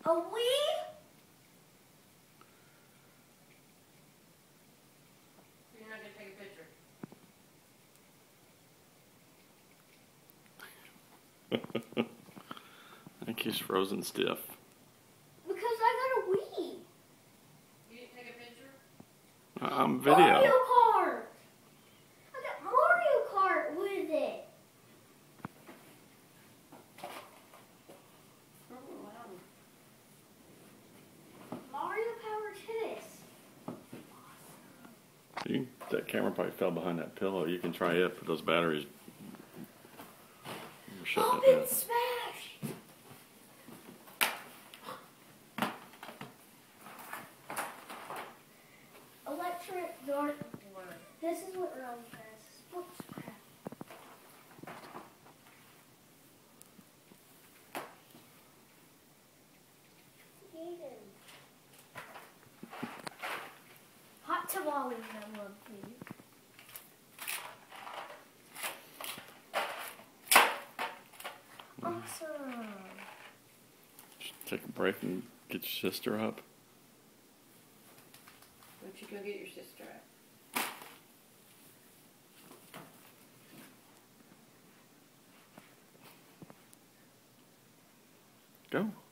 Wii? You're not going to take a picture. I think he's frozen stiff. Because I got a Wii. You didn't take a picture? I'm video. Mario Kart. I got Mario Kart with it. Oh, wow. Mario Power Tennis. That camera probably fell behind that pillow. You can try it, but those batteries are shutting Up it down. and smash. Electric dartboard. This is what really fast. Whoops, crap. Hot tamales, I love these. Awesome. Take a break and get your sister up. Why don't you go get your sister up? Go.